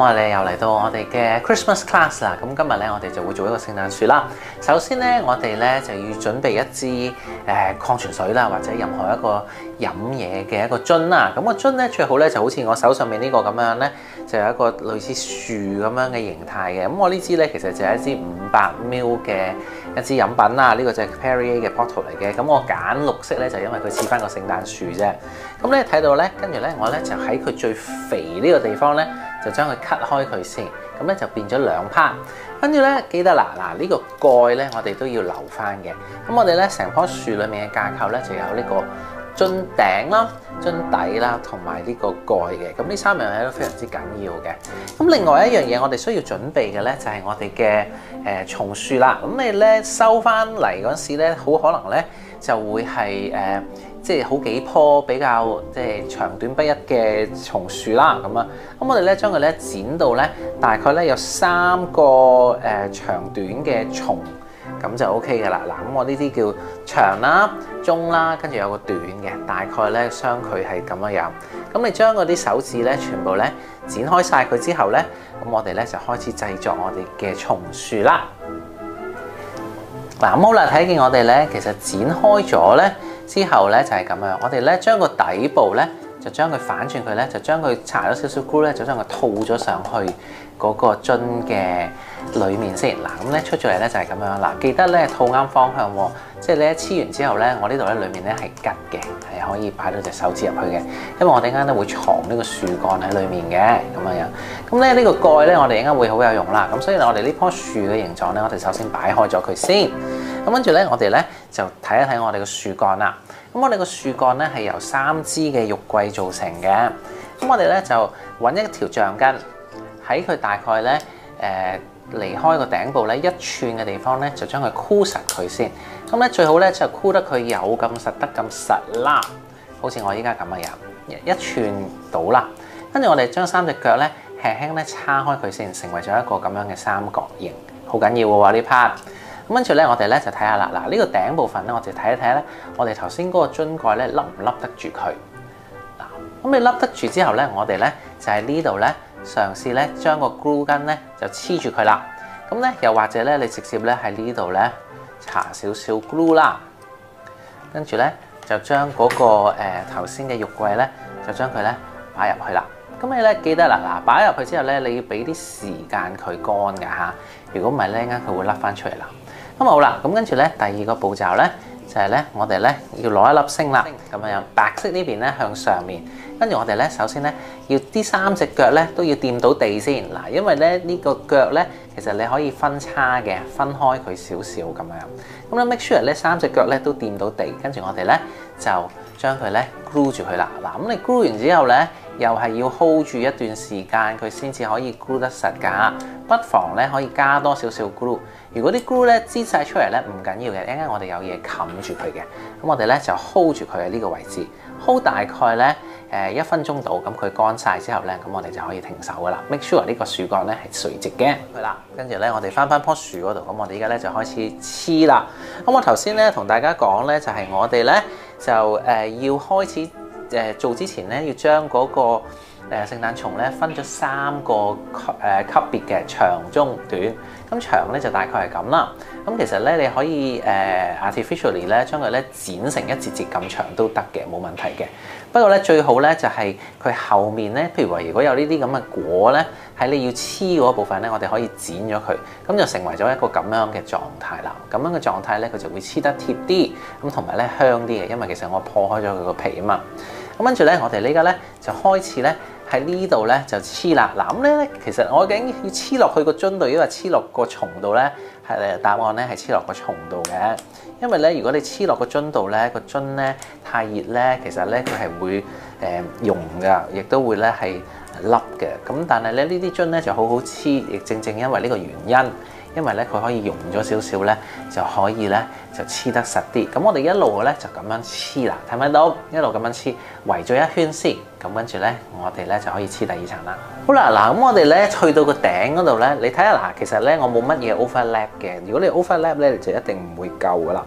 我哋又嚟到我哋嘅 Christmas class 啦。咁今日咧，我哋就會做一個聖誕樹啦。首先咧，我哋咧就要準備一支礦泉水啦，或者任何一個飲嘢嘅一個樽啦。咁個樽咧最好咧就好似我手上面呢個咁樣咧，就有一個類似樹咁樣嘅形態嘅。咁我呢支咧其實就係一支500ml 嘅一支飲品啦。呢個就係 Perrier 嘅 bottle 嚟嘅。咁我揀綠色咧就因為佢似翻個聖誕樹啫。咁咧睇到咧，跟住咧我咧就喺佢最肥呢個地方咧，就將佢 cut 開佢先，咁咧就變咗兩 part。跟住咧記得嗱呢個蓋咧，我哋都要留翻嘅。咁我哋咧成棵樹裡面嘅架構咧就有呢個樽頂啦、樽底啦，同埋呢個蓋嘅。咁呢3樣嘢都非常之緊要嘅。咁另外一樣嘢我哋需要準備嘅咧就係我哋嘅松樹啦。咁你咧收翻嚟嗰時咧，好可能咧就會係即係好幾棵比較即係長短不一嘅松樹啦，咁啊，咁我哋咧將佢咧剪到咧大概咧有3個長短嘅松，咁就 OK 嘅啦。嗱，咁我呢啲叫長啦、中啦，跟住有個短嘅，大概咧相距係咁樣樣。咁你將嗰啲手指咧全部咧剪開晒佢之後咧，咁我哋咧就開始製作我哋嘅松樹啦。嗱，咁好啦，睇見我哋咧其實剪開咗咧。之後咧就係咁樣，我哋咧將個底部咧就將佢反轉佢咧，就將佢搽咗少少 glue 咧，就將佢套咗上去嗰個樽嘅裡面先。嗱，咁咧出咗嚟咧就係咁樣。嗱，記得咧套啱方向喎，即係你一黐完之後咧，我呢度咧裡面咧係吉嘅，係可以擺到隻手指入去嘅。因為我哋陣間咧會藏呢個樹幹喺裡面嘅咁樣樣。咁咧呢個蓋咧我哋陣間會好有用啦。咁所以我哋呢棵樹嘅形狀咧，我哋首先擺開咗佢先。咁跟住咧，我哋咧就睇一睇我哋個樹幹啦。咁我哋個樹幹咧係由3支嘅玉桂造成嘅。咁我哋咧就揾一條橡筋，喺佢大概咧離開個頂部咧1寸嘅地方咧，就將佢箍實佢先。咁咧最好咧就箍得佢有咁實得咁實啦，好似我依家咁嘅樣，1寸到啦。跟住我哋將3隻腳咧輕輕咧叉開佢先，成為咗一個咁樣嘅三角形，好緊要嘅喎呢 part。咁跟住咧，我哋咧就睇下啦。嗱，呢個頂部分咧，我哋睇一睇咧，我哋頭先嗰個樽蓋咧，笠唔笠得住佢？嗱，咁你笠得住之後咧，我哋咧就喺呢度咧嘗試咧將個 glue 巾咧就黐住佢啦。咁咧又或者咧，你直接咧喺呢度咧搽少少 glue 啦，跟住咧就將嗰個頭先嘅玉桂咧，就將佢咧擺入去啦。咁你咧記得嗱擺入去之後咧，你要俾啲時間佢乾㗎嚇。如果唔係咧，啱佢會甩翻出嚟啦。咁好啦，咁跟住咧，第二個步驟咧就係咧，我哋咧要攞一粒星啦，咁樣白色呢邊咧向上面，跟住我哋咧首先咧要啲3隻腳咧都要掂到地先嗱，因為咧呢個腳咧其實你可以分叉嘅，分開佢少少咁樣。咁咧 make sure 咧3隻腳咧都掂到地，跟住我哋咧就將佢咧 glue 住佢啦。嗱，咁你 glue 完之後咧，又係要 hold 住一段時間，佢先至可以 glue 得實㗎。不妨咧可以加多少少 glue。如果啲 glue 咧擠晒出嚟咧唔緊要嘅，一陣間我哋有嘢冚住佢嘅。咁我哋咧就 hold 住佢喺呢個位置 ，hold 大概咧1分鐘到，咁佢乾晒之後咧，咁我哋就可以停手㗎啦。make sure 呢個樹幹咧係垂直嘅。係啦，跟住咧我哋翻棵樹嗰度，咁我哋而家咧就開始黐啦。咁我頭先咧同大家講咧，就係我哋咧就要開始做之前咧，要將嗰個聖誕松咧分咗3個級別嘅長、中、短。咁長咧就大概係咁啦。咁其實咧你可以artificially 咧將佢咧剪成一節節咁長都得嘅，冇問題嘅。不過咧最好咧就係佢後面咧，譬如話如果有呢啲咁嘅果咧，喺你要黐嗰部分咧，我哋可以剪咗佢，咁就成為咗一個咁樣嘅狀態啦。咁樣嘅狀態咧，佢就會黐得貼啲，咁同埋咧香啲嘅，因為其實我破開咗佢個皮啊嘛。咁跟住咧，我哋呢家咧就開始咧喺呢度咧就黐啦。嗱，咁咧其實我究竟要黐落去個樽度，抑或黐落個松度咧？答案咧係黐落個松度嘅。因為咧，如果你黐落個樽度咧，個樽咧太熱咧，其實咧佢係會溶㗎，亦都會咧係凹嘅。咁但係咧呢啲樽咧就好好黐，亦正正因為呢個原因。因為咧佢可以溶咗少少咧，就可以咧就黐得實啲。咁我哋一路咧就咁樣黐啦，睇唔睇到？一路咁樣黐，圍咗一圈先。咁跟住咧，我哋咧就可以黐第2層啦。好啦，嗱咁我哋咧去到個頂嗰度咧，你睇下嗱，其實咧我冇乜嘢 overlap 嘅。如果你 overlap 咧，你就一定唔會夠噶啦。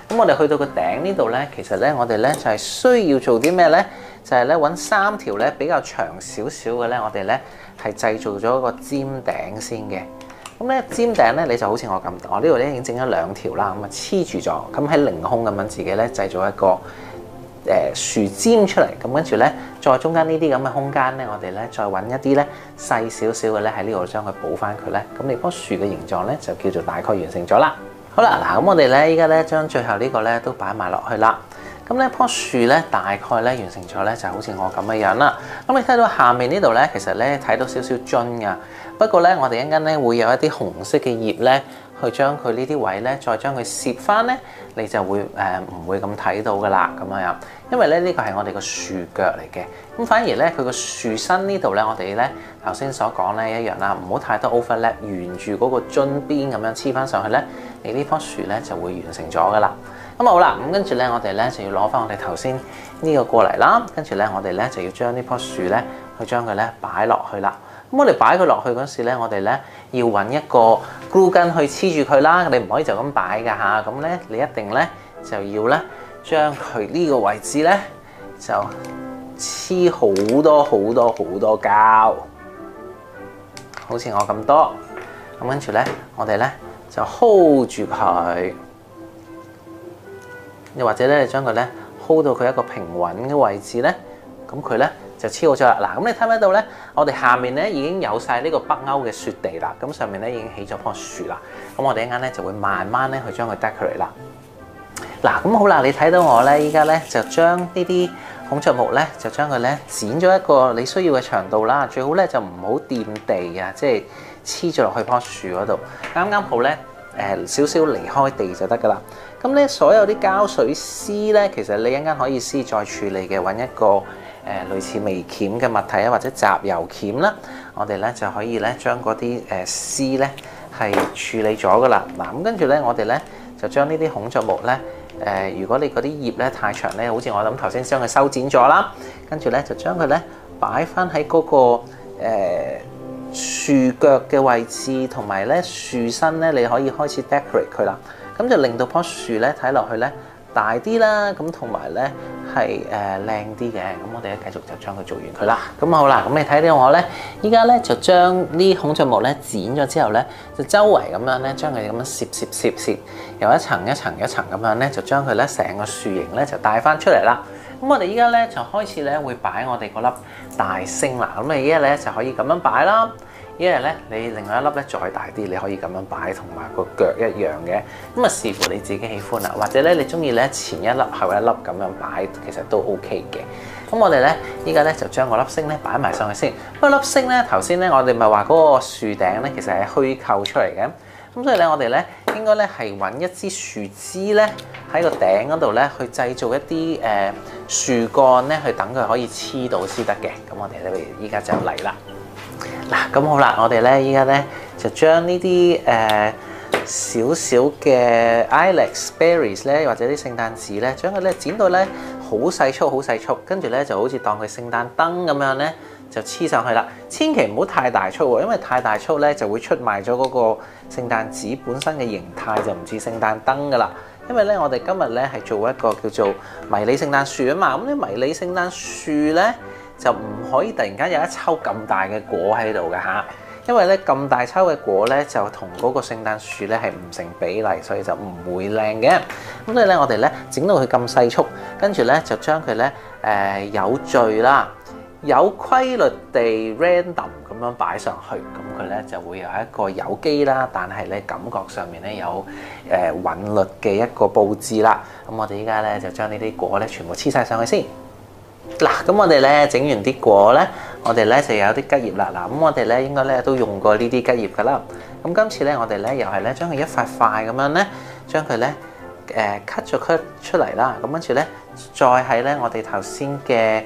咁我哋去到個頂呢度咧，其實咧我哋咧就係需要做啲咩咧？就係咧揾3條咧比較長少少嘅咧，我哋咧係製造咗一個尖頂先嘅。咁咧尖頂咧你就好似我咁，我呢度咧已經整咗2條啦，咁啊黐住咗，咁喺凌空咁樣自己咧製造一個樹尖出嚟，咁跟住咧再中間呢啲咁嘅空間咧，我哋咧再揾一啲咧細少少嘅咧喺呢度將佢補翻佢咧，咁你棵樹嘅形狀咧就叫做大概完成咗啦。好啦，嗱咁我哋咧依家咧將最後呢個咧都擺埋落去啦。咁呢棵樹咧大概咧完成咗咧就好似我咁嘅樣啦。咁你睇到下面呢度咧，其實咧睇到少少樽噶。不過咧，我哋一陣間咧會有一啲紅色嘅葉咧，去將佢呢啲位咧再將佢攝翻咧，你就會唔會咁睇到噶啦咁樣。因為咧呢個係我哋個樹腳嚟嘅。咁反而咧佢個樹身呢度咧，我哋咧頭先所講咧一樣啦，唔好太多 overlap，沿住嗰個樽邊咁樣黐翻上去咧，你呢棵樹咧就會完成咗噶啦。咁好啦，咁跟住咧，我哋咧就要攞翻我哋頭先呢個過嚟啦。跟住咧，我哋咧就要將呢棵樹咧去將佢咧擺落去啦。咁我哋擺佢落去嗰時咧，我哋咧要揾一個 glue gun 去黐住佢啦。你唔可以就咁擺㗎嚇。咁咧你一定咧就要咧將佢呢個位置咧就黐好多好多好多膠，好似我咁多。咁跟住咧，我哋咧就 hold 住佢。又或者咧，將佢咧 hold 到佢一個平穩嘅位置咧，咁佢咧就黐好咗啦。嗱，咁你睇唔睇到咧？我哋下面咧已經有晒呢個北歐嘅雪地啦，咁上面咧已經起咗棵樹啦。咁我哋一陣間咧就會慢慢咧去將佢 decorate 啦。嗱，咁好啦，你睇到我咧，依家咧就將呢啲孔雀木咧，就將佢咧剪咗一個你需要嘅長度啦。最好咧就唔好掂地啊，即係黐咗落去棵樹嗰度，啱啱好咧。少少離開地就得噶啦。咁咧，所有啲膠水絲咧，其實你一陣間可以絲再處理嘅，揾一個類似微鉗嘅物體啊，或者集油鉗啦，我哋咧就可以咧將嗰啲絲咧係處理咗噶啦。嗱，咁跟住咧，我哋咧就將呢啲孔雀木咧，如果你嗰啲葉咧太長咧，好似我諗頭先將佢修剪咗啦，跟住咧就將佢咧擺翻喺嗰個樹腳嘅位置，同埋咧樹身咧，你可以開始 decorate 佢啦。咁就令到棵樹咧睇落去咧大啲啦，咁同埋咧係靚啲嘅。咁我哋咧繼續就將佢做完佢啦。咁好啦，咁你睇到我咧，依家咧就將呢孔雀木咧剪咗之後咧，就周圍咁樣咧將佢咁樣攝，由一層一層一層咁樣咧，就將佢咧成個樹形咧就帶翻出嚟啦。咁我哋依家咧就開始咧會擺我哋嗰粒大星啦。咁你依家咧就可以咁樣擺啦。一係咧，你另外一粒咧再大啲，你可以咁樣擺，同埋個腳一樣嘅。咁啊，視乎你自己喜歡啦。或者咧，你中意咧前一粒後一粒咁樣擺，其實都 OK 嘅。咁我哋咧依家咧就將個粒星咧擺埋上去先。不過粒星咧頭先咧我哋咪話嗰個樹頂咧其實係虛構出嚟嘅。咁所以咧我哋咧應該咧係揾一支樹枝咧喺個頂嗰度咧去製造一啲樹幹咧去等佢可以黐到先得嘅。咁我哋咧依家就嚟啦。嗱，咁好啦，我哋咧依家咧就將呢啲少少嘅 ilex berries 咧，或者啲聖誕紙咧，將佢咧剪到咧好細束，好細束，跟住咧就好似當佢聖誕燈咁樣咧，就黐上去啦。千祈唔好太大束喎，因為太大束咧就會出賣咗嗰個聖誕紙本身嘅形態，就唔似聖誕燈噶啦。因為咧，我哋今日咧係做一個叫做迷你聖誕樹啊嘛。咁啲迷你聖誕樹咧，就唔可以突然間有一抽咁大嘅果喺度嘅嚇，因為咧咁大抽嘅果咧就同嗰個聖誕樹咧係唔成比例，所以就唔會靚嘅。咁所以咧，我哋咧整到佢咁細束，跟住咧就將佢咧有序啦、有規律地 random 咁樣擺上去，咁佢咧就會有一個有機啦，但係咧感覺上面咧有韻律嘅一個佈置啦。咁我哋依家咧就將呢啲果咧全部黐晒上去先。嗱，咁我哋咧整完啲果咧，我哋咧就有啲吉葉啦。嗱，咁我哋咧應該咧都用過呢啲吉葉噶啦。咁今次咧，我哋咧又係咧將佢一塊塊咁樣咧，將佢咧cut 咗出嚟啦。咁跟住咧，再喺咧我哋頭先嘅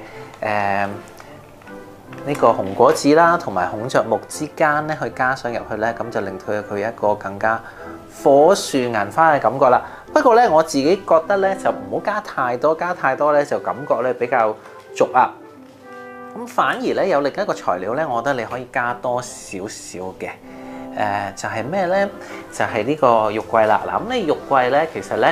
呢個紅果子啦，同埋孔雀木之間咧去加上入去咧，咁就令佢一個更加火樹銀花嘅感覺啦。不過咧，我自己覺得咧就唔好加太多，加太多咧就感覺咧比較俗啊。咁反而咧有另一個材料咧，我覺得你可以加多少少嘅。就係咩咧？就係呢個肉桂啦。嗱，咁呢肉桂咧，其實咧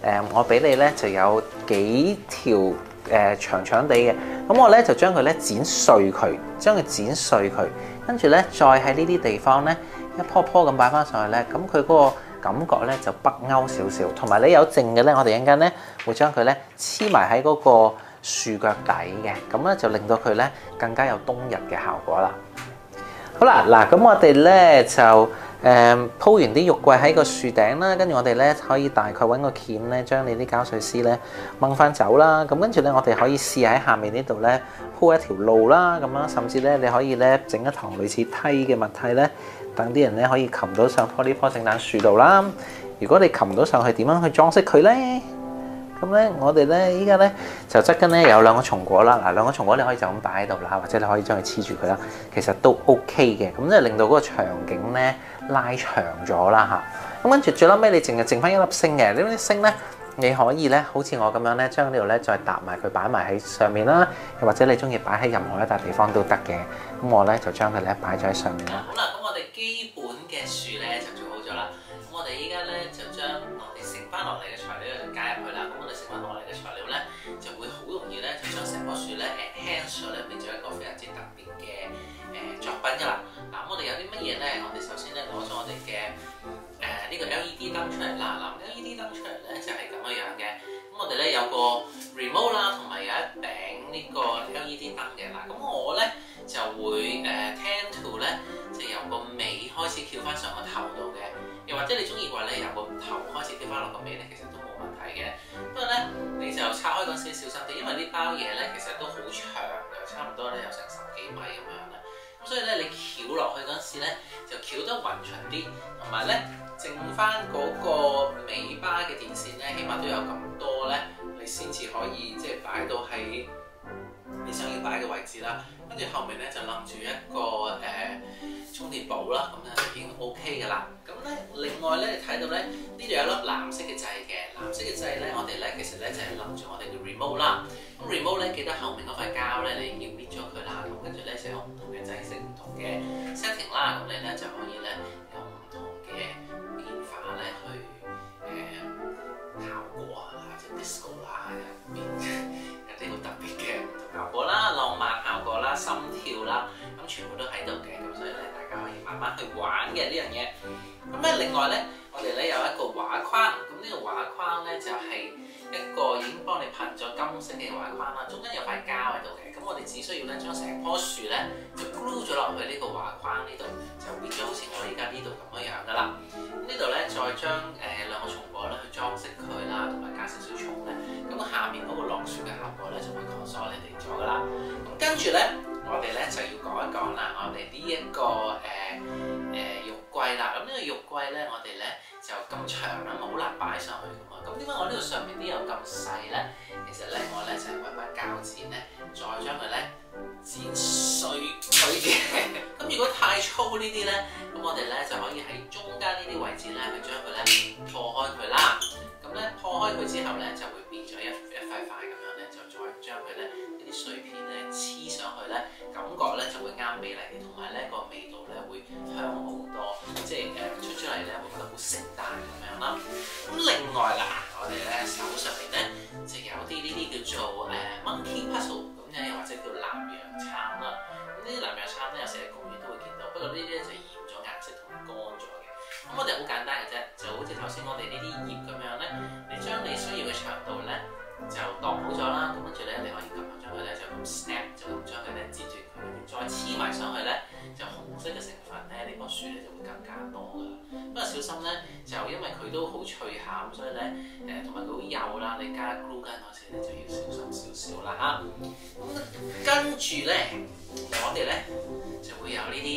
我俾你咧就有幾條長長地嘅，咁我咧就將佢咧剪碎佢，將佢剪碎佢，跟住咧再喺呢啲地方咧一樖樖咁擺翻上去咧，咁佢嗰個感覺咧就北歐少少，同埋你有剩嘅咧，我哋一陣間咧會將佢咧黐埋喺嗰個樹腳底嘅，咁咧就令到佢咧更加有冬日嘅效果啦。好啦，嗱，咁我哋咧就鋪完啲肉桂喺個樹頂啦，跟住我哋咧可以大概揾個鉗咧，將你啲膠水絲咧掹翻走啦。咁跟住咧，我哋可以試喺下面呢度咧鋪一條路啦，咁樣甚至咧你可以咧整一堂類似梯嘅物體咧，等啲人咧可以擒到上呢棵聖誕樹度啦。如果你擒唔到上去，點樣去裝飾佢咧？咁咧，我哋咧依家咧就側跟咧有兩個松果啦。嗱，兩個松果你可以就咁擺喺度啦，或者你可以將佢黐住佢啦。其實都 OK 嘅，咁即係令到嗰個場景咧拉長咗啦嚇。咁跟住最撚尾，你淨係剩翻一粒星嘅。呢啲星咧，你可以咧好似我咁樣咧，將呢度咧再搭埋佢擺埋喺上面啦，又或者你中意擺喺任何一笪地方都得嘅。咁我咧就將佢咧擺咗喺上面啦。好啦，咁我哋基本嘅樹咧就做好咗啦。咁我哋依家咧就將我哋剩翻落嚟嘅材料就加入去啦。咁我哋剩翻落嚟嘅材料咧就會好容易咧就將成棵樹咧 enhance 咗咧，變咗一個非常之特別嘅作品㗎啦。嗱，咁我哋有啲乜嘢咧？我哋首先咧攞咗我哋嘅呢個 LED 燈出嚟啦。嗱，LED 燈出嚟咧就係咁樣嘅。咁我哋咧有個 remote 啦，同埋有一頂呢個 LED 燈嘅。嗱，咁我咧就會tend to 咧就由個尾開始翹翻上個頭度嘅。又或者你中意話咧由個頭開始翹翻落個尾咧，其實都冇問題嘅。不過咧你就拆開嗰陣時小心啲，因為呢包嘢咧其實都好長嘅，差唔多咧有成10幾米咁樣啦。咁所以咧你翹落去嗰陣時咧就翹得勻循啲，同埋咧剩翻嗰個尾巴嘅電線咧，起碼都有咁多咧，你先至可以即係擺到喺你想要擺嘅位置啦。跟住後面咧就冧住一個充電寶啦，咁樣就已經 OK 㗎啦。咁咧另外咧你睇到咧呢度有一粒藍色嘅掣嘅，藍色嘅掣咧我哋咧其實咧就係冧住我哋嘅 remote 啦。咁 remote 咧記得後面嗰塊膠咧你要搣咗佢啦，咁跟住咧就有唔同嘅掣式、唔同嘅 setting 啦，咁你咧就可以咧有唔同嘅變化咧去效果啊，即係 disco 啦入面有啲好特別嘅效果啦、浪漫效果啦、心跳啦，咁全部都喺度嘅，咁所以咧大家可以慢慢去玩嘅呢樣嘢。咁咧另外咧，我哋咧有一個畫框，咁呢個畫框咧就係一個已經幫你噴咗金色嘅畫框啦，中間有塊膠喺度嘅，咁我哋只需要咧將成棵樹咧就 glue 咗落去呢個畫框呢度，就變咗好似我而家呢度咁樣樣噶啦。咁呢度咧再將兩個松果咧去裝飾佢啦，同埋加少少葱咧，咁下面嗰個落樹嘅效果咧就會 consolidate咗噶啦。咁跟住咧，我哋咧就要講一講啦，我哋呢一個肉桂啦。咁呢個肉桂咧，我哋咧就咁長啦，好難擺上去噶嘛。咁點解我呢度上面啲有咁細咧？其實咧，我咧就係揾把鉸剪咧，再將佢咧剪碎佢嘅。咁如果太粗呢啲咧，咁我哋咧就可以喺中間呢啲位置咧去將佢咧破開佢啦。咁咧破開佢之後咧，就會變咗一塊塊咁樣咧，就再將佢咧呢啲碎片咧黐上去咧，感覺咧就會啱比例啲，同埋咧個味道咧會香好多，即係出嚟咧會覺得好聖誕咁樣啦。咁另外啦，我哋咧手上面咧就有啲呢啲叫做monkey puzzle 咁樣，又或者叫南洋杉啦。咁呢啲南洋杉咧有時喺公園都會見到，不過呢啲咧就染咗顏色同埋乾咗嘅。咁我哋好簡單嘅啫，就好似頭先我哋呢啲葉咁樣咧，你將你需要嘅長度咧就度好咗啦。咁跟住咧你可以撳下將佢咧就咁 snap， 就咁將佢咧接住佢，再黐埋上去咧，就紅色嘅成分咧呢棵樹咧就會更加多噶啦。不過小心咧，就因為佢都好脆鹹，所以咧同埋佢好幼啦，你加 glue gun 嗰時咧就要小心少少啦嚇。咁跟住咧，我哋咧就會有呢啲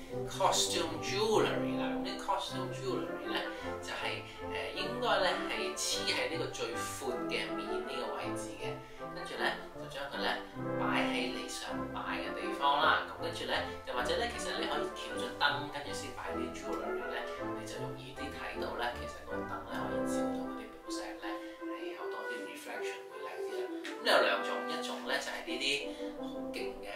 costume jewellery 啦。咁啲 costume jewellery 咧就係應該咧係黐喺呢個最闊嘅面呢個位置嘅，跟住咧就將佢咧擺喺你想擺嘅地方啦。咁跟住咧，又或者咧，其實你可以調咗燈，跟住先擺啲 jewellery 咧，你就容易啲睇到咧。其實個燈咧可以照到嗰啲寶石咧係有多啲 reflection 會靚啲啦。咁有兩種，一種咧就係呢啲好勁嘅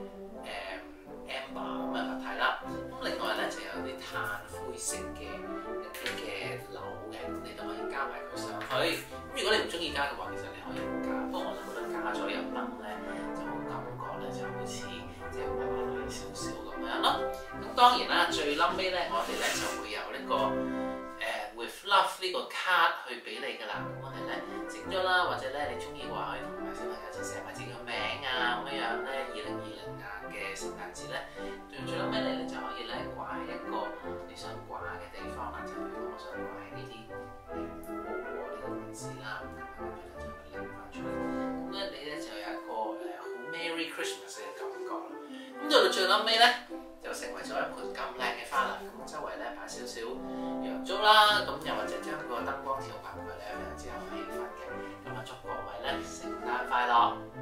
amber 咁嘅物體啦。咁另外咧就有啲炭灰色嘅一啲嘅樓嘅，咁你都可以加埋佢上去。 果你唔中意加嘅話，其實你可以唔加。不過我就覺得加咗有燈咧，就感覺咧就好似即係華麗少少咁樣咯。咁當然啦，最冧尾咧，我哋咧就會有呢個With Love 呢個卡去俾你㗎啦。咁我哋咧整咗啦，或者咧你中意嘅話，可以同埋小朋友就寫埋自己個名啊，咁樣咧2020嘅聖誕節咧，最冧尾你就可以咧掛喺一個你想掛嘅地方啦。就譬如我想掛喺呢啲呢個位置啦，咁跟住咧就拎翻出嚟。咁咧你咧就有一個好 Merry Christmas 嘅感覺啦。咁到到最冧尾咧，就成為咗一盆咁靚嘅花啦。咁周圍咧擺少少洋燭啦，咁又或者將個燈光調校佢咧，非常之有氣氛嘅。咁啊祝各位咧聖誕快樂！